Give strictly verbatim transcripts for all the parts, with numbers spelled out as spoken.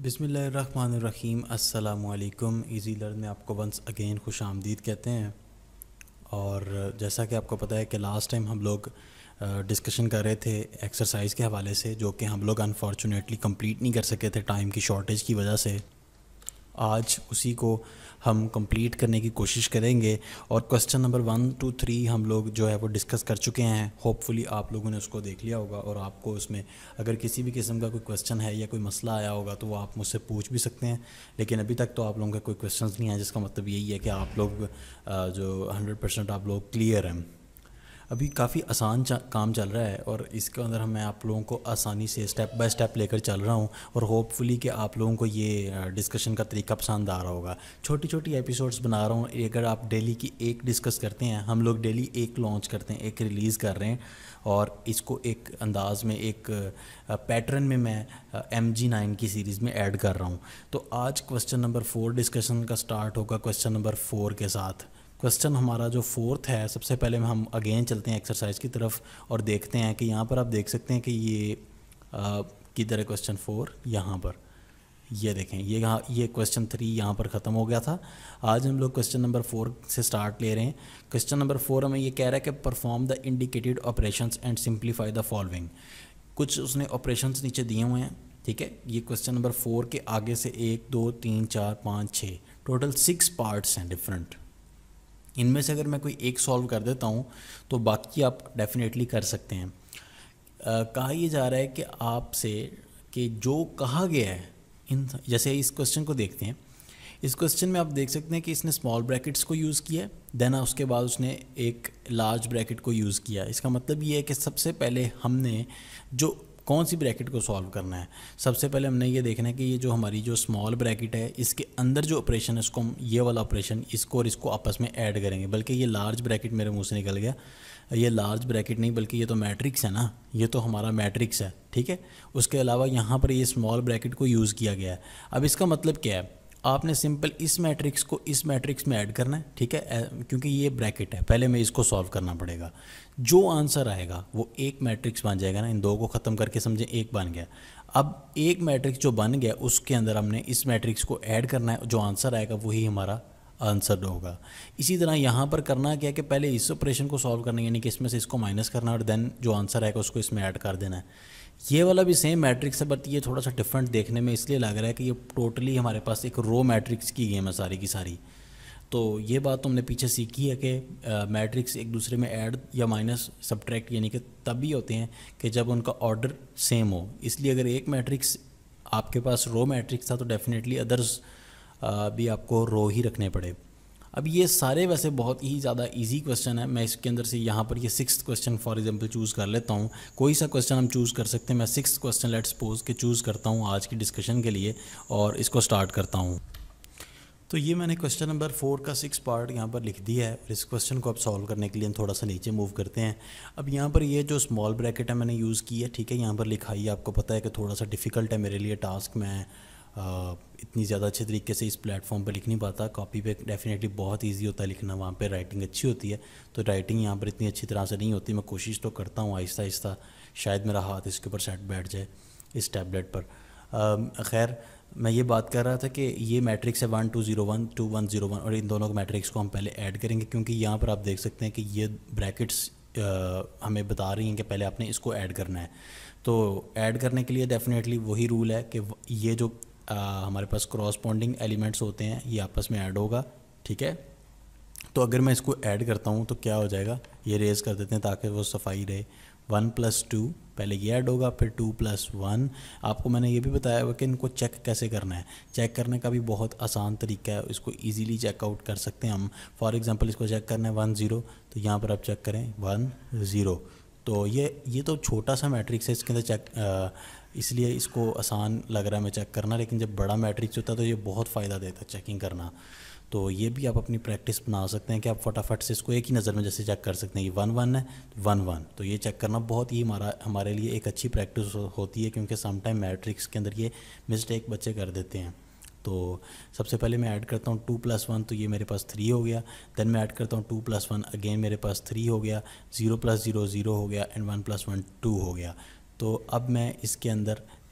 बिस्मिल्लाहिर्रहमानिर्रहीम अस्सलामुअलैकुम। Easy learn में आपको वंस अगेन खुश आमदीद कहते हैं। और जैसा कि आपको पता है कि लास्ट टाइम हम लोग डिस्कशन कर रहे थे एक्सरसाइज के हवाले से, जो कि हम लोग अनफॉर्चुनेटली कंप्लीट नहीं कर सके थे टाइम की शॉर्टेज की वजह से। आज उसी को हम कंप्लीट करने की कोशिश करेंगे और question number one two three हम लोग जो है वो डिस्कस कर चुके हैं। होपफुली आप लोगों ने उसको देख लिया होगा और आपको उसमें अगर किसी भी किस्म का कोई क्वेश्चन है या कोई मसला आया होगा तो वो आप मुझसे पूछ भी सकते हैं। लेकिन अभी तक तो आप लोगों का कोई क्वेश्चन नहीं है, जिसका मतलब यही है कि आप लोग जो हंड्रेड परसेंट आप लोग क्लियर हैं। अभी काफ़ी आसान काम चल रहा है और इसके अंदर मैं आप लोगों को आसानी से स्टेप बाय स्टेप लेकर चल रहा हूँ और होपफुली कि आप लोगों को ये डिस्कशन का तरीका पसंद आ रहा होगा। छोटी छोटी एपिसोड्स बना रहा हूँ। अगर आप डेली की एक डिस्कस करते हैं, हम लोग डेली एक लॉन्च करते हैं, एक रिलीज़ कर रहे हैं और इसको एक अंदाज में एक पैटर्न में मैं एम जी नाइन की सीरीज़ में ऐड कर रहा हूँ। तो आज क्वेश्चन नंबर फोर डिस्कशन का स्टार्ट होगा क्वेश्चन नंबर फोर के साथ। क्वेश्चन हमारा जो फोर्थ है, सबसे पहले हम अगेन चलते हैं एक्सरसाइज की तरफ और देखते हैं कि यहाँ पर आप देख सकते हैं कि ये किधर है क्वेश्चन फोर, यहाँ पर ये देखें। ये यहाँ ये क्वेश्चन थ्री यहाँ पर ख़त्म हो गया था। आज हम लोग क्वेश्चन नंबर फोर से स्टार्ट ले रहे हैं। क्वेश्चन नंबर फोर हमें ये कह रहा है कि perform the indicated operations and simplify the following. कुछ उसने ऑपरेशंस नीचे दिए हुए हैं, ठीक है। ये क्वेश्चन नंबर फोर के आगे से एक दो तीन चार पाँच छः टोटल सिक्स पार्ट्स हैं डिफरेंट। इनमें से अगर मैं कोई एक सॉल्व कर देता हूँ तो बाकी आप डेफिनेटली कर सकते हैं। आ, कहा यह जा रहा है कि आपसे कि जो कहा गया है इन, जैसे इस क्वेश्चन को देखते हैं। इस क्वेश्चन में आप देख सकते हैं कि इसने स्मॉल ब्रैकेट्स को यूज़ किया, देन उसके बाद उसने एक लार्ज ब्रैकेट को यूज़ किया। इसका मतलब ये है कि सबसे पहले हमने जो कौन सी ब्रैकेट को सॉल्व करना है, सबसे पहले हमने ये देखना है कि ये जो हमारी जो स्मॉल ब्रैकेट है इसके अंदर जो ऑपरेशन है उसको हम ये वाला ऑपरेशन इसको और इसको आपस में ऐड करेंगे। बल्कि ये लार्ज ब्रैकेट मेरे मुंह से निकल गया, ये लार्ज ब्रैकेट नहीं बल्कि ये तो मैट्रिक्स है ना, ये तो हमारा मैट्रिक्स है, ठीक है। उसके अलावा यहाँ पर ये स्मॉल ब्रैकेट को यूज़ किया गया है। अब इसका मतलब क्या है, आपने सिंपल इस मैट्रिक्स को इस मैट्रिक्स में ऐड करना है, ठीक है, क्योंकि ये ब्रैकेट है। पहले मैं इसको सॉल्व करना पड़ेगा। जो आंसर आएगा वो एक मैट्रिक्स बन जाएगा ना, इन दो को ख़त्म करके समझें एक बन गया। अब एक मैट्रिक्स जो बन गया उसके अंदर हमने इस मैट्रिक्स को ऐड करना है, जो आंसर आएगा वही हमारा आंसर होगा। इसी तरह यहाँ पर करना क्या है कि पहले इस ऑपरेशन को सॉल्व करना है, यानी कि इसमें से इसको माइनस करना है और देन जो आंसर आएगा उसको इसमें ऐड कर देना है। ये वाला भी सेम मैट्रिक्स है, बट ये थोड़ा सा डिफरेंट देखने में इसलिए लग रहा है कि ये टोटली हमारे पास एक रो मैट्रिक्स की गेम है सारी की सारी। तो ये बात तो हमने पीछे सीखी है कि मैट्रिक्स एक दूसरे में ऐड या माइनस सब्ट्रैक्ट यानी कि तभी होते हैं कि जब उनका ऑर्डर सेम हो। इसलिए अगर एक मैट्रिक्स आपके पास रो मैट्रिक्स था तो डेफिनेटली अदर्स भी आपको रो ही रखने पड़े। अब ये सारे वैसे बहुत ही ज़्यादा इजी क्वेश्चन है। मैं इसके अंदर से यहाँ पर ये sixth question for example choose कर लेता हूँ। कोई सा क्वेश्चन हम चूज़ कर सकते हैं। मैं सिक्स्थ क्वेश्चन लेट्स सपोज के चूज़ करता हूँ आज की डिस्कशन के लिए और इसको स्टार्ट करता हूँ। तो ये मैंने क्वेश्चन नंबर फोर का सिक्स पार्ट यहाँ पर लिख दिया है और इस क्वेश्चन को अब सॉल्व करने के लिए हम थोड़ा सा नीचे मूव करते हैं। अब यहाँ पर ये जो स्मॉल ब्रैकेट है मैंने यूज़ की है, ठीक है। यहाँ पर लिखाई है, आपको पता है कि थोड़ा सा डिफ़िकल्ट है मेरे लिए टास्क। मैं आ, इतनी ज़्यादा अच्छे तरीके से इस प्लेटफॉर्म पे लिख नहीं पाता। कॉपी पे डेफिनेटली बहुत इजी होता है लिखना, वहाँ पे राइटिंग अच्छी होती है। तो राइटिंग यहाँ पर इतनी अच्छी तरह से नहीं होती। मैं कोशिश तो करता हूँ आहिस्ता आहिस्ता, शायद मेरा हाथ इसके ऊपर सेट बैठ जाए इस टैबलेट पर। खैर मैं ये बात कर रहा था कि ये मैट्रिक्स है one two zero one two one zero one और इन दोनों मैट्रिक्स को हम पहले ऐड करेंगे, क्योंकि यहाँ पर आप देख सकते हैं कि ये ब्रैकेट्स हमें बता रही हैं कि पहले आपने इसको ऐड करना है। तो ऐड करने के लिए डेफिनेटली वही रूल है कि ये जो आ, हमारे पास क्रॉसपॉन्डिंग एलिमेंट्स होते हैं ये आपस में ऐड होगा, ठीक है। तो अगर मैं इसको ऐड करता हूँ तो क्या हो जाएगा, ये रेज़ कर देते हैं ताकि वो सफाई रहे। वन प्लस टू, पहले ये ऐड होगा फिर टू प्लस वन। आपको मैंने ये भी बताया हुआ कि इनको चेक कैसे करना है। चेक करने का भी बहुत आसान तरीका है, इसको इजीली चेकआउट कर सकते हैं हम। फॉर एग्जांपल इसको चेक करना है वन ज़ीरो, तो यहाँ पर आप चेक करें वन ज़ीरो। तो ये ये तो छोटा सा मैट्रिक्स है, इसके अंदर चेक इसलिए इसको आसान लग रहा है मैं चेक करना, लेकिन जब बड़ा मैट्रिक्स होता है तो ये बहुत फ़ायदा देता है चेकिंग करना। तो ये भी आप अपनी प्रैक्टिस बना सकते हैं कि आप फटाफट से इसको एक ही नज़र में जैसे चेक कर सकते हैं कि वन वन है वन वन। तो ये चेक करना बहुत ही हमारा हमारे लिए एक अच्छी प्रैक्टिस होती है, क्योंकि समटाइम मैट्रिक्स के अंदर ये मिस्टेक बच्चे कर देते हैं। तो सबसे पहले मैं ऐड करता हूँ टू प्लस वन, तो ये मेरे पास थ्री हो गया। देन मैं ऐड करता हूँ टू प्लस वन, अगेन मेरे पास थ्री हो गया। ज़ीरो प्लस ज़ीरो ज़ीरो हो गया and one plus one two हो गया। तो अब मैं इसके अंदर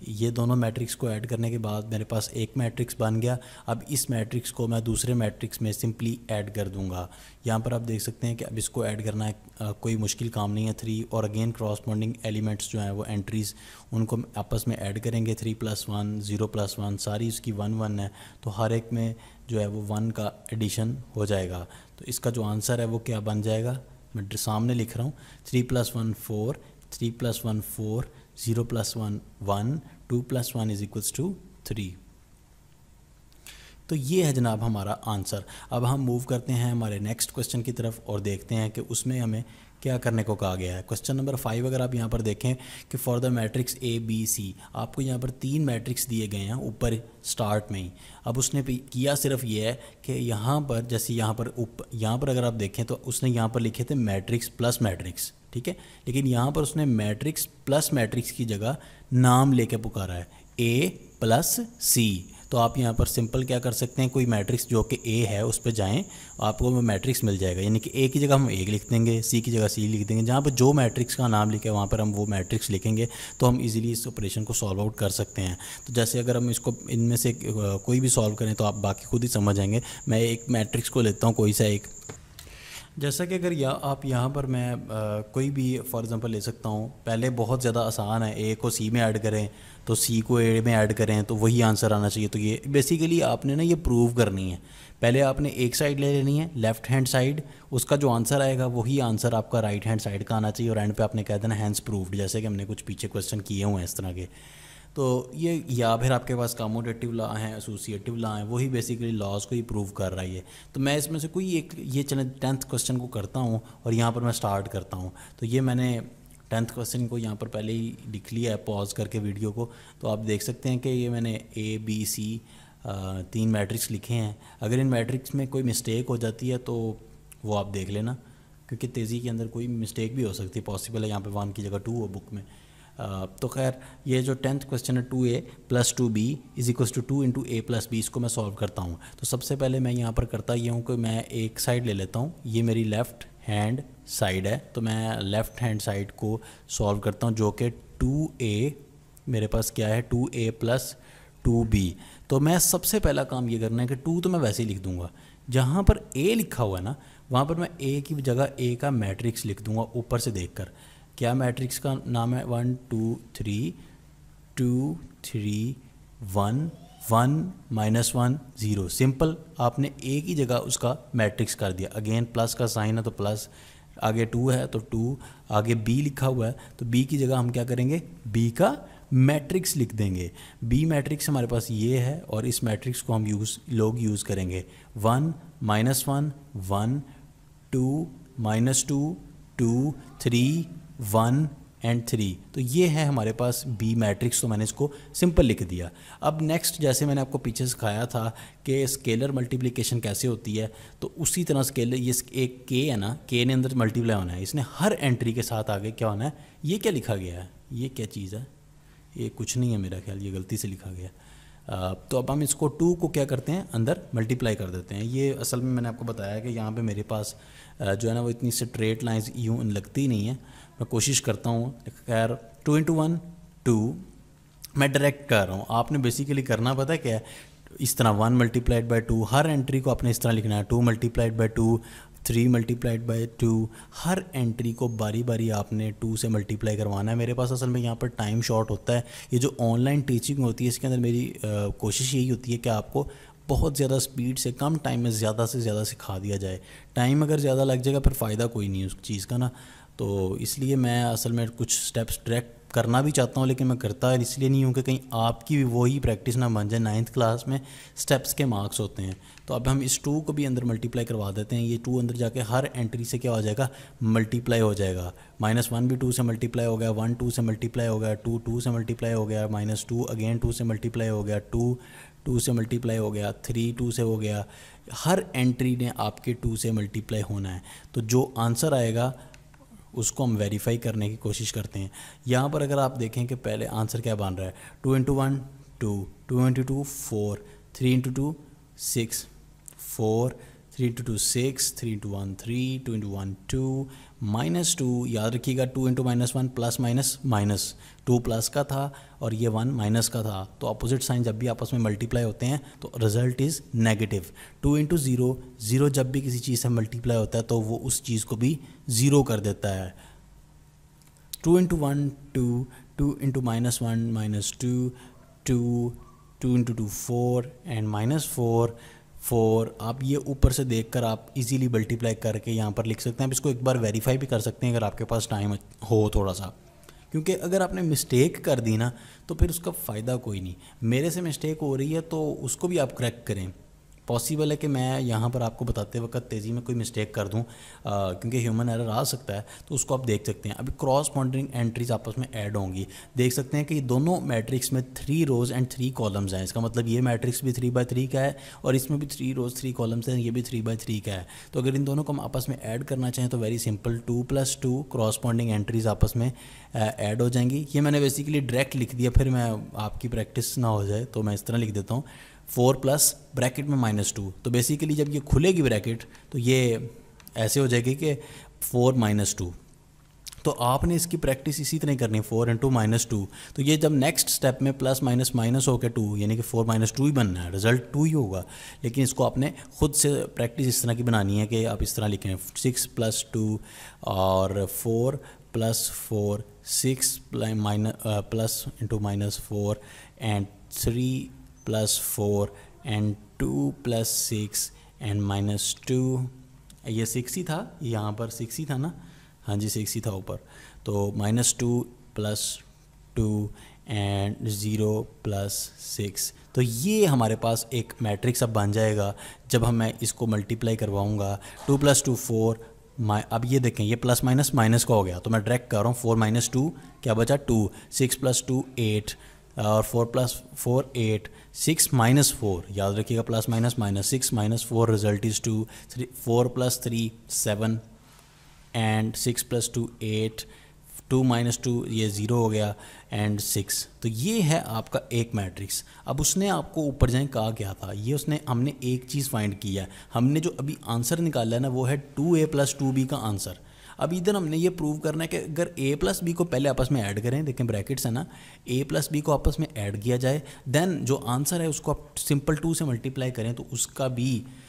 ये दोनों मैट्रिक्स को ऐड करने के बाद मेरे पास एक मैट्रिक्स बन गया। अब इस मैट्रिक्स को मैं दूसरे मैट्रिक्स में सिंपली ऐड कर दूंगा। यहाँ पर आप देख सकते हैं कि अब इसको ऐड करना है, आ, कोई मुश्किल काम नहीं है। थ्री और अगेन क्रॉसपॉन्डिंग एलिमेंट्स जो हैं वो एंट्रीज़ उनको आपस में ऐड करेंगे। Three plus one, zero plus one, सारी इसकी वन वन है, तो हर एक में जो है वो वन का एडिशन हो जाएगा। तो इसका जो आंसर है वो क्या बन जाएगा, मैं सामने लिख रहा हूँ। Three plus one four, three plus one four, zero plus one one, two plus one is equals to three. तो ये है जनाब हमारा आंसर। अब हम मूव करते हैं हमारे नेक्स्ट क्वेश्चन की तरफ और देखते हैं कि उसमें हमें क्या करने को कहा गया है। क्वेश्चन नंबर फाइव अगर आप यहाँ पर देखें कि for the matrix A B C, आपको यहाँ पर तीन मैट्रिक्स दिए गए हैं ऊपर स्टार्ट में ही। अब उसने किया सिर्फ ये है कि यहाँ पर जैसे यहाँ पर ऊपर यहाँ पर अगर आप देखें तो उसने यहाँ पर लिखे थे मैट्रिक्स प्लस मैट्रिक्स, ठीक है, लेकिन यहाँ पर उसने मैट्रिक्स प्लस मैट्रिक्स की जगह नाम लेके पुकारा है ए प्लस सी। तो आप यहाँ पर सिंपल क्या कर सकते हैं, कोई मैट्रिक्स जो कि ए है उस पर जाएं, आपको वो मैट्रिक्स मिल जाएगा। यानी कि ए की जगह हम ए लिख देंगे, सी की जगह सी लिख देंगे। जहाँ पर जो मैट्रिक्स का नाम लिखा है वहाँ पर हम वो मैट्रिक्स लिखेंगे, तो हम इजीली इस ऑपरेशन को सॉल्व आउट कर सकते हैं। तो जैसे अगर हम इसको इनमें से कोई भी सॉल्व करें तो आप बाकी खुद ही समझ आएंगे। मैं एक मैट्रिक्स को लेता हूँ कोई सा एक, जैसा कि अगर या आप यहाँ पर मैं आ, कोई भी फॉर एग्जांपल ले सकता हूँ। पहले बहुत ज़्यादा आसान है, ए को सी में ऐड करें तो सी को ए में ऐड करें तो वही आंसर आना चाहिए। तो ये बेसिकली आपने ना ये प्रूव करनी है। पहले आपने एक साइड ले लेनी है, लेफ़्ट हैंड साइड, उसका जो आंसर आएगा वही आंसर आपका राइट हैंड साइड का आना चाहिए, और एंड पे आपने कह देना हैंस प्रूव्ड, जैसे कि हमने कुछ पीछे क्वेश्चन किए हुए हैं इस तरह के। तो ये या फिर आपके पास कम्यूटेटिव लॉ हैं, एसोसिएटिव लॉ हैं, वही बेसिकली लॉज को ही प्रूव कर रहा है ये। तो मैं इसमें से कोई एक ये चले टेंथ क्वेश्चन को करता हूँ और यहाँ पर मैं स्टार्ट करता हूँ। तो ये मैंने टेंथ क्वेश्चन को यहाँ पर पहले ही लिख लिया है पॉज करके वीडियो को। तो आप देख सकते हैं कि ये मैंने ए बी सी तीन मैट्रिक्स लिखे हैं। अगर इन मैट्रिक्स में कोई मिस्टेक हो जाती है तो वो आप देख लेना, क्योंकि तेज़ी के अंदर कोई मिस्टेक भी हो सकती है, पॉसिबल है यहाँ पे वन की जगह टू हो बुक में। Uh, तो खैर ये जो टेंथ क्वेश्चन है two A plus two B is equals to two into A plus B, इसको मैं सॉल्व करता हूँ। तो सबसे पहले मैं यहाँ पर करता ये हूँ कि मैं एक साइड ले लेता हूँ, ये मेरी लेफ़्ट हैंड साइड है, तो मैं लेफ़्ट हैंड साइड को सॉल्व करता हूँ, जो कि टू ए मेरे पास क्या है, two A plus two B. तो मैं सबसे पहला काम ये करना है कि टू तो मैं वैसे ही लिख दूँगा, जहाँ पर ए लिखा हुआ है ना वहाँ पर मैं ए की जगह ए का मैट्रिक्स लिख दूँगा ऊपर से देख कर। क्या मैट्रिक्स का नाम है, one two three, two three one, one minus one zero. Simple, आपने ए की जगह उसका मैट्रिक्स कर दिया। अगेन प्लस का साइन है तो प्लस, आगे टू है तो टू, आगे बी लिखा हुआ है तो बी की जगह हम क्या करेंगे, बी का मैट्रिक्स लिख देंगे। बी मैट्रिक्स हमारे पास ये है और इस मैट्रिक्स को हम यूज़ लोग यूज़ करेंगे। One minus one, one, two minus two, two, three, one and three. तो ये है हमारे पास बी मैट्रिक्स, तो मैंने इसको सिंपल लिख दिया। अब नेक्स्ट, जैसे मैंने आपको पीछे सिखाया था कि स्केलर मल्टीप्लिकेशन कैसे होती है, तो उसी तरह स्केलर, ये एक के है ना, के ने अंदर मल्टीप्लाई होना है, इसने हर एंट्री के साथ आगे क्या होना है। ये क्या लिखा गया है, ये क्या चीज़ है, ये कुछ नहीं है मेरा ख्याल, ये गलती से लिखा गया। आ, तो अब हम इसको टू को क्या करते हैं, अंदर मल्टीप्लाई कर देते हैं। ये असल में मैंने आपको बताया कि यहाँ पे मेरे पास जो है ना वो इतनी स्ट्रेट लाइंस यूँ लगती नहीं है, मैं कोशिश करता हूँ। खैर टू इंटू वन टू, मैं डायरेक्ट कर रहा हूँ। आपने बेसिकली करना पता है क्या है, इस तरह वन मल्टीप्लाइड बाई टू, हर एंट्री को आपने इस तरह लिखना है। Two multiplied by two, three multiplied by two, हर एंट्री को बारी बारी आपने टू से मल्टीप्लाई करवाना है। मेरे पास असल में यहाँ पर टाइम शॉर्ट होता है। ये जो ऑनलाइन टीचिंग होती है इसके अंदर मेरी आ, कोशिश यही होती है कि आपको बहुत ज़्यादा स्पीड से कम टाइम में ज़्यादा से ज़्यादा सिखा दिया जाए। टाइम अगर ज़्यादा लग जाएगा फिर फ़ायदा कोई नहीं उस चीज़ का ना। तो इसलिए मैं असल में कुछ स्टेप्स डायरेक्ट करना भी चाहता हूँ, लेकिन मैं करता इसलिए नहीं हूँ कि कहीं आपकी भी वही प्रैक्टिस ना बन जाए। नाइन्थ क्लास में स्टेप्स के मार्क्स होते हैं। तो अब हम इस टू को भी अंदर मल्टीप्लाई करवा देते हैं। ये टू अंदर जाके हर एंट्री से क्या हो जाएगा, मल्टीप्लाई हो जाएगा। माइनस वन भी टू से मल्टीप्लाई हो गया, वन टू से मल्टीप्लाई हो गया, टू टू से मल्टीप्लाई हो गया, माइनस टू अगेन टू से मल्टीप्लाई हो गया, टू टू से मल्टीप्लाई हो गया, थ्री टू से हो गया। हर एंट्री ने आपके टू से मल्टीप्लाई होना है। तो जो आंसर आएगा उसको हम वेरीफाई करने की कोशिश करते हैं। यहाँ पर अगर आप देखें कि पहले आंसर क्या बन रहा है, two into one two, two into two four, three into two six, four three into two six, three into one three, two into one two, minus two, याद रखिएगा two into minus one plus minus minus, two plus का था और ये one minus का था, तो opposite sign जब भी आपस में मल्टीप्लाई होते हैं तो result is negative. Two into zero, zero जब भी किसी चीज़ से मल्टीप्लाई होता है तो वो उस चीज़ को भी ज़ीरो कर देता है। Two into one two, two into minus one minus two, two, two into two four and minus four, four. आप ये ऊपर से देखकर आप इजीली मल्टीप्लाई करके यहाँ पर लिख सकते हैं। आप इसको एक बार वेरीफाई भी कर सकते हैं अगर आपके पास टाइम हो थोड़ा सा, क्योंकि अगर आपने मिस्टेक कर दी ना तो फिर उसका फ़ायदा कोई नहीं। मेरे से मिस्टेक हो रही है तो उसको भी आप करेक्ट करें। पॉसिबल है कि मैं यहाँ पर आपको बताते वक्त तेज़ी में कोई मिस्टेक कर दूँ, क्योंकि ह्यूमन एरर आ सकता है, तो उसको आप देख सकते हैं। अभी क्रॉस बाउंड्रिंग एंट्रीज आपस में ऐड होंगी, देख सकते हैं कि दोनों मैट्रिक्स में three rows and three columns हैं। इसका मतलब ये मैट्रिक्स भी थ्री बाई थ्री का है और इसमें भी थ्री रोज़ थ्री कॉलम्स हैं, ये भी थ्री बाई थ्री का है। तो अगर इन दोनों को हम आपस में ऐड करना चाहें तो very simple, two plus two corresponding entries आपस में ऐड हो जाएंगी। ये मैंने बेसिकली डायरेक्ट लिख दिया, फिर मैं आपकी प्रैक्टिस ना हो जाए तो मैं इस तरह लिख देता हूँ, फोर प्लस ब्रैकेट में माइनस टू। तो बेसिकली जब ये खुलेगी ब्रैकेट तो ये ऐसे हो जाएगी कि फोर माइनस टू। तो आपने इसकी प्रैक्टिस इसी तरह करनी है, फोर इंटू माइनस टू। तो ये जब नेक्स्ट स्टेप में प्लस माइनस माइनस हो के टू, यानी कि फोर माइनस टू ही बनना है, रिजल्ट टू ही होगा। लेकिन इसको आपने खुद से प्रैक्टिस इस तरह की बनानी है कि आप इस तरह लिखें, सिक्स प्लस टू और four plus four, six minus plus into minus four and three plus four and two plus six and minus two. ये सिक्स ही था, यहाँ पर सिक्स ही था ना, हाँ जी सिक्स ही था ऊपर। तो minus two plus two and zero plus six. तो ये हमारे पास एक मैट्रिक्स अब बन जाएगा जब हम मैं इसको मल्टीप्लाई करवाऊँगा। टू प्लस टू फोर, माइ अब ये देखें ये प्लस माइनस माइनस का हो गया, तो मैं डायरेक्ट कर रहा हूँ, फोर माइनस टू क्या बचा two, six plus two eight और four plus four eight, six minus four, याद रखिएगा plus minus minus, six minus four result is two, three four plus three seven and six plus two eight, two minus two ये zero हो गया and six. तो ये है आपका एक मैट्रिक्स। अब उसने आपको ऊपर जाए कहा क्या था, ये उसने हमने एक चीज़ फाइंड किया है, हमने जो अभी आंसर निकाला है ना वो है two A plus two B का आंसर। अब इधर हमने ये प्रूव करना है कि अगर a प्लस बी को पहले आपस में ऐड करें, देखें ब्रैकेट्स है ना, a प्लस बी को आपस में ऐड किया जाए, देन जो आंसर है उसको आप सिंपल टू से मल्टीप्लाई करें तो उसका भी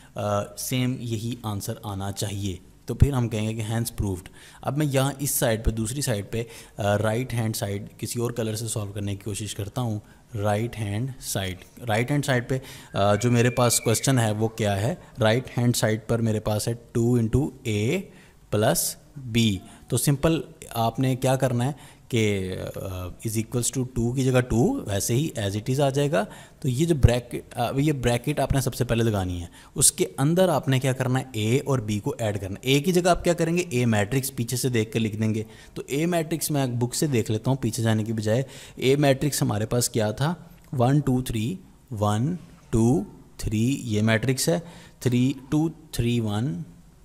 सेम यही आंसर आना चाहिए। तो फिर हम कहेंगे कि हैंस प्रूव्ड। अब मैं यहाँ इस साइड पे, दूसरी साइड पे राइट हैंड साइड किसी और कलर से सॉल्व करने की कोशिश करता हूँ। Right hand side, right hand side पे uh, जो मेरे पास क्वेश्चन है वो क्या है, राइट हैंड साइड पर मेरे पास है two into A plus B. तो सिंपल आपने क्या करना है कि इज़ इक्वल्स टू टू की जगह टू वैसे ही एज इट इज़ आ जाएगा। तो ये जो ब्रैकेट uh, ये ब्रैकेट आपने सबसे पहले लगानी है, उसके अंदर आपने क्या करना है ए और बी को ऐड करना है। ए की जगह आप क्या करेंगे, ए मैट्रिक्स पीछे से देख कर लिख देंगे। तो ए मैट्रिक्स मैं बुक से देख लेता हूँ पीछे जाने की बजाय। ए मैट्रिक्स हमारे पास क्या था, one two three, one two three ये मैट्रिक्स है, थ्री टू थ्री वन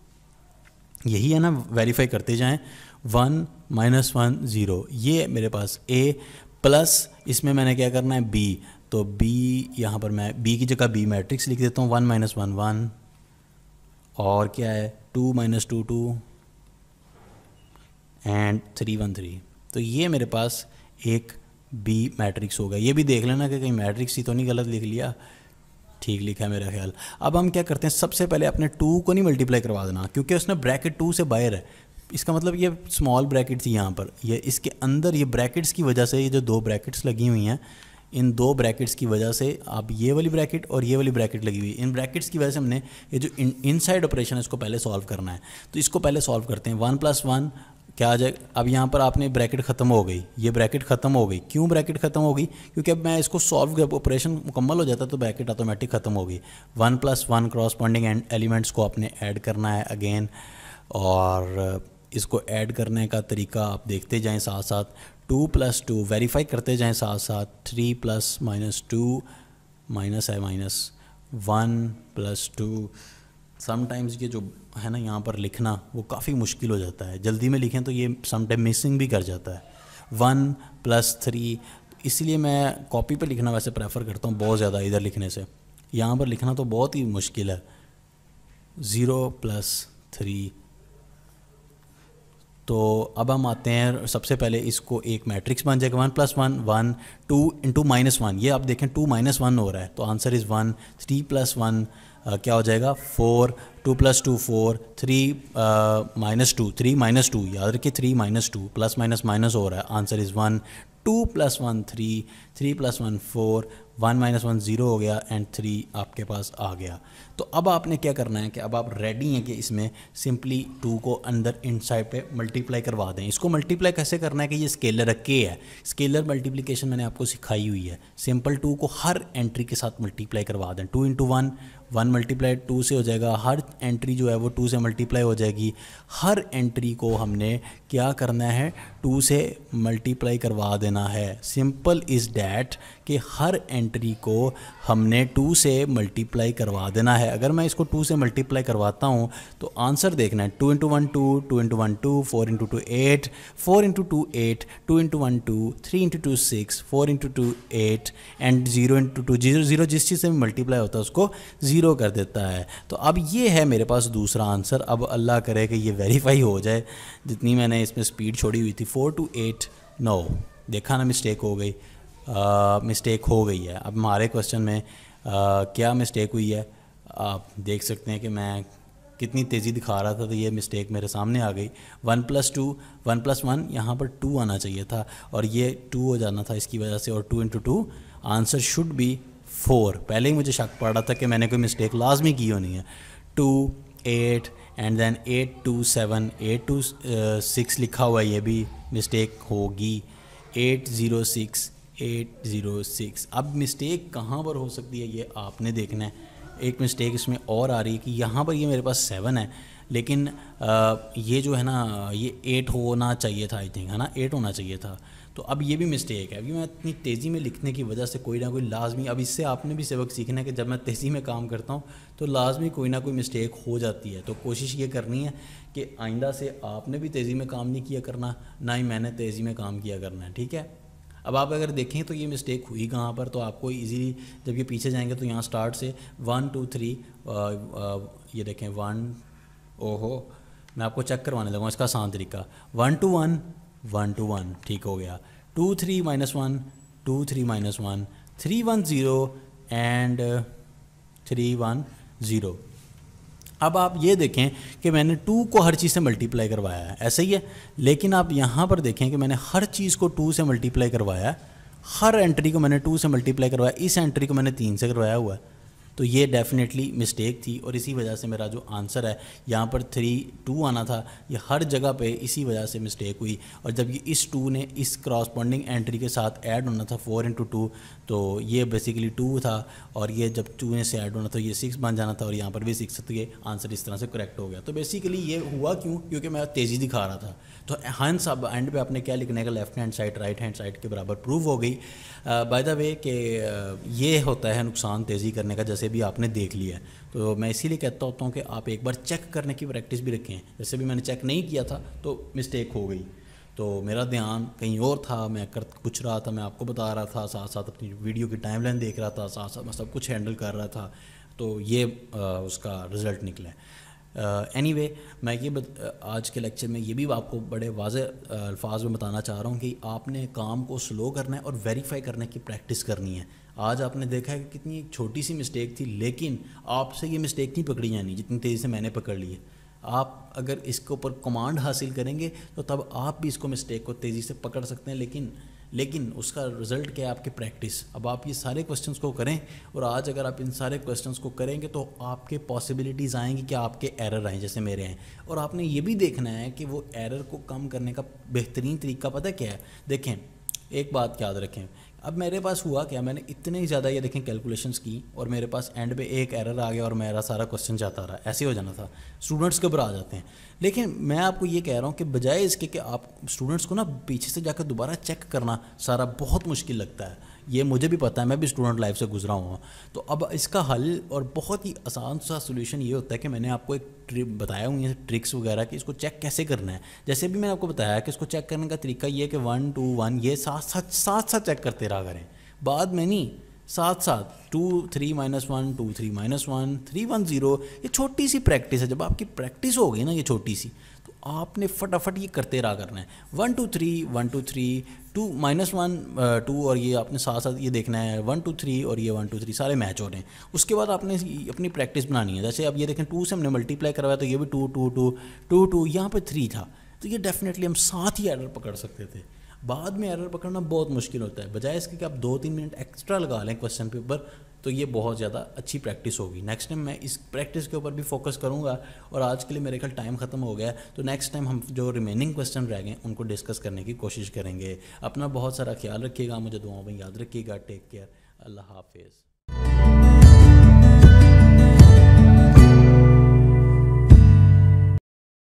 यही है ना, वेरीफाई करते जाएं, वन माइनस वन ज़ीरो, ये मेरे पास ए प्लस इसमें मैंने क्या करना है बी। तो बी यहाँ पर मैं बी की जगह बी मैट्रिक्स लिख देता हूँ, वन माइनस वन वन और क्या है two minus two two and three one three. तो ये मेरे पास एक बी मैट्रिक्स होगा। ये भी देख लेना कि कहीं मैट्रिक्स ही तो नहीं गलत लिख लिया, ठीक लिखा है मेरा ख्याल। अब हम क्या करते हैं, सबसे पहले अपने टू को नहीं मल्टीप्लाई करवा देना, क्योंकि उसने ब्रैकेट टू से बाहर है। इसका मतलब ये स्मॉल ब्रैकेट थी यहाँ पर, ये इसके अंदर ये ब्रैकेट्स की वजह से, ये जो दो ब्रैकेट्स लगी हुई हैं, इन दो ब्रैकेट्स की वजह से आप ये वाली ब्रैकेट और ये वाली ब्रैकेट लगी हुई है, इन ब्रैकेट्स की वजह से हमने ये जो इन इनसाइड ऑपरेशन है इसको पहले सॉल्व करना है। तो इसको पहले सॉल्व करते हैं, वन प्लस वन क्या आ जाए। अब यहाँ पर आपने ब्रैकेट ख़त्म हो गई, ये ब्रैकेट ख़त्म हो गई। क्यों ब्रैकेट ख़त्म हो गई, क्योंकि अब मैं इसको सॉल्व ऑपरेशन मुकम्मल हो जाता तो ब्रैकेट ऑटोमेटिक ख़त्म हो गई। One plus one corresponding and elements को आपने ऐड करना है अगेन, और इसको ऐड करने का तरीका आप देखते जाएं साथ साथ। टू प्लस टू वेरीफाई करते जाएं साथ साथ, three plus minus two minus है minus one plus two. Sometimes ये जो है ना यहाँ पर लिखना वो काफ़ी मुश्किल हो जाता है, जल्दी में लिखें तो ये समटाइम मिसिंग भी कर जाता है। वन प्लस थ्री, इसलिए मैं कॉपी पे लिखना वैसे प्रेफर करता हूँ बहुत ज़्यादा इधर लिखने से, यहाँ पर लिखना तो बहुत ही मुश्किल है। Zero plus three. तो अब हम आते हैं, सबसे पहले इसको एक मैट्रिक्स बन जाएगा, one plus one one, two into minus one, ये आप देखें टू माइनस वन हो रहा है, तो answer is one. Three plus one क्या हो जाएगा four, two plus two four, three minus two, three minus two, याद रखिए three minus two, plus minus minus हो रहा है, answer is one. Two plus one three, three plus one four, one minus one zero हो गया and three आपके पास आ गया। तो अब आपने क्या करना है कि अब आप रेडी हैं कि इसमें सिंपली टू को अंदर इनसाइड पे मल्टीप्लाई करवा दें। इसको मल्टीप्लाई कैसे करना है कि ये स्केलर के है, स्केलर मल्टीप्लिकेशन मैंने आपको सिखाई हुई है। सिंपल टू को हर एंट्री के साथ मल्टीप्लाई करवा दें, two into one, one multiply two से हो जाएगा, हर एंट्री जो है वो टू से मल्टीप्लाई हो जाएगी। हर एंट्री को हमने क्या करना है, टू से मल्टीप्लाई करवा देना है। सिंपल इज़ डैट कि हर एंट्री को हमने टू से मल्टीप्लाई करवा देना है। अगर मैं इसको टू से मल्टीप्लाई करवाता हूँ तो आंसर देखना है, two into one two, two into one two, four into two eight, four into two eight, two into one two, three into two six, four into two eight and zero into two zero. Zero जिस चीज़ से multiply होता है उसको zero कर देता है। तो अब ये है मेरे पास दूसरा आंसर। अब अल्लाह करे कि ये वेरीफाई हो जाए, जितनी मैंने इसमें स्पीड छोड़ी हुई थी, फोर टू एट, नो देखा ना मिस्टेक हो गई, मिस्टेक हो गई है। अब हमारे क्वेश्चन में आ, क्या मिस्टेक हुई है आप देख सकते हैं कि मैं कितनी तेज़ी दिखा रहा था, तो ये मिस्टेक मेरे सामने आ गई। One plus two, one plus one, यहाँ पर टू आना चाहिए था और ये टू हो जाना था इसकी वजह से, और two into two answer should be four. पहले ही मुझे शक पड़ रहा था कि मैंने कोई मिस्टेक लाजमी की होनी है। Two eight and then eight two seven, eight two six लिखा हुआ है, ये भी मिस्टेक होगी। Eight zero six, eight zero six. अब मिस्टेक कहाँ पर हो सकती है ये आपने देखना है। एक मिस्टेक इसमें और आ रही है कि यहाँ पर ये मेरे पास सेवन है, लेकिन आ, ये जो है ना ये एट होना चाहिए था, आई थिंक है ना, एट होना चाहिए था। तो अब ये भी मिस्टेक है। अभी मैं इतनी तेज़ी में लिखने की वजह से कोई ना कोई लाजमी, अब इससे आपने भी सबक सीखना है कि जब मैं तेज़ी में काम करता हूँ तो लाजमी कोई ना कोई मिस्टेक हो जाती है। तो कोशिश ये करनी है कि आइंदा से आपने भी तेज़ी में काम नहीं किया करना, ना ही मैंने तेज़ी में काम किया करना है, ठीक है। अब आप अगर देखें तो ये मिस्टेक हुई कहाँ पर, तो आपको इजीली जब ये पीछे जाएंगे तो यहाँ स्टार्ट से वन टू थ्री, ये देखें वन, ओहो मैं आपको चेक करवाने लगा इसका आसान तरीका, one two one, one two one, ठीक हो गया। Two three minus one, two three minus one, three one zero and three one zero. अब आप ये देखें कि मैंने टू को हर चीज़ से मल्टीप्लाई करवाया है, ऐसे ही है। लेकिन आप यहाँ पर देखें कि मैंने हर चीज़ को टू से मल्टीप्लाई करवाया है, हर एंट्री को मैंने टू से मल्टीप्लाई करवाया, इस एंट्री को मैंने तीन से करवाया हुआ है। तो ये डेफिनेटली मिस्टेक थी और इसी वजह से मेरा जो आंसर है यहाँ पर थ्री टू आना था, ये हर जगह पे इसी वजह से मिस्टेक हुई। और जब ये इस टू ने इस क्रॉसपॉन्डिंग एंट्री के साथ ऐड होना था फोर इंटू टू, तो ये बेसिकली टू था, और ये जब टू ने से ऐड होना था ये सिक्स बन जाना था, और यहाँ पर भी सिक्स, तो ये आंसर इस तरह से करेक्ट हो गया। तो बेसिकली ये हुआ क्यों, क्योंकि मैं तेज़ी दिखा रहा था। तो हंस अब एंड पे आपने क्या लिखने का, left hand side right hand side के बराबर प्रूव हो गई। बाय द वे कि ये होता है नुकसान तेज़ी करने का, जैसे भी आपने देख लिया है। तो मैं इसीलिए कहता होता हूँ कि आप एक बार चेक करने की प्रैक्टिस भी रखें। जैसे भी मैंने चेक नहीं किया था तो मिस्टेक हो गई, तो मेरा ध्यान कहीं और था, मैं कर कुछ रहा था, मैं आपको बता रहा था, साथ साथ अपनी वीडियो की टाइमलाइन देख रहा था, साथ साथ मैं सब कुछ हैंडल कर रहा था, तो ये आ, उसका रिज़ल्ट निकला है। एनी uh, वे anyway, मैं ये बत, आज के लेक्चर में ये भी आपको बड़े वाज़े अल्फाज में बताना चाह रहा हूँ कि आपने काम को स्लो करना है और वेरीफाई करने की प्रैक्टिस करनी है। आज आपने देखा है कि कितनी एक छोटी सी मिस्टेक थी, लेकिन आपसे ये मिस्टेक नहीं पकड़ी जानी जितनी तेज़ी से मैंने पकड़ ली है। आप अगर इसके ऊपर कमांड हासिल करेंगे तो तब आप भी इसको मिस्टेक को तेज़ी से पकड़ सकते हैं, लेकिन लेकिन उसका रिज़ल्ट क्या है, आपकी प्रैक्टिस। अब आप ये सारे क्वेश्चंस को करें, और आज अगर आप इन सारे क्वेश्चंस को करेंगे तो आपके पॉसिबिलिटीज़ आएंगी कि आपके एरर आएँ जैसे मेरे हैं। और आपने ये भी देखना है कि वो एरर को कम करने का बेहतरीन तरीका पता क्या है। देखें, एक बात याद रखें, अब मेरे पास हुआ क्या, मैंने इतने ज़्यादा ये देखें कैलकुलेशंस की और मेरे पास एंड पे एक एरर आ गया और मेरा सारा क्वेश्चन जाता रहा। ऐसे हो जाना था, स्टूडेंट्स घबरा जाते हैं। लेकिन मैं आपको ये कह रहा हूँ कि बजाय इसके कि आप स्टूडेंट्स को ना पीछे से जाकर दोबारा चेक करना सारा बहुत मुश्किल लगता है, ये मुझे भी पता है, मैं भी स्टूडेंट लाइफ से गुजरा हुआ। तो अब इसका हल और बहुत ही आसान सा सोल्यूशन ये होता है कि मैंने आपको एक ट्रिक बताया हुई है, ट्रिक्स वगैरह कि इसको चेक कैसे करना है। जैसे भी मैंने आपको बताया कि इसको चेक करने का तरीका ये है कि वन टू वन ये साथ साथ साथ साथ चेक करते रहा करें, बाद में नहीं, साथ साथ two three minus one, two three minus one, three one zero, ये छोटी सी प्रैक्टिस है। जब आपकी प्रैक्टिस हो गई ना ये छोटी सी, तो आपने फटाफट ये करते रहा करना है। One two three, one two three, two minus one, two, और ये आपने साथ साथ ये देखना है वन टू थ्री और ये वन टू थ्री सारे मैच हो रहे हैं। उसके बाद आपने अपनी प्रैक्टिस बनानी है। जैसे अब ये देखें, टू से हमने मल्टीप्लाई करवाया तो ये भी two two two two two, यहाँ पर थ्री था, तो ये डेफिनेटली हम साथ ही एरर पकड़ सकते थे। बाद में एरर पकड़ना बहुत मुश्किल होता है। बजाय इसके कि आप दो तीन मिनट एक्स्ट्रा लगा लें क्वेश्चन पेपर, तो ये बहुत ज़्यादा अच्छी प्रैक्टिस होगी। नेक्स्ट टाइम मैं इस प्रैक्टिस के ऊपर भी फोकस करूँगा। और आज के लिए मेरे ख्याल टाइम ख़त्म हो गया है, तो नेक्स्ट टाइम हम जो रिमेनिंग क्वेश्चन रह गए उनको डिस्कस करने की कोशिश करेंगे। अपना बहुत सारा ख्याल रखिएगा, मुझे दुआओं में याद रखिएगा। टेक केयर, अल्लाह हाफिज़।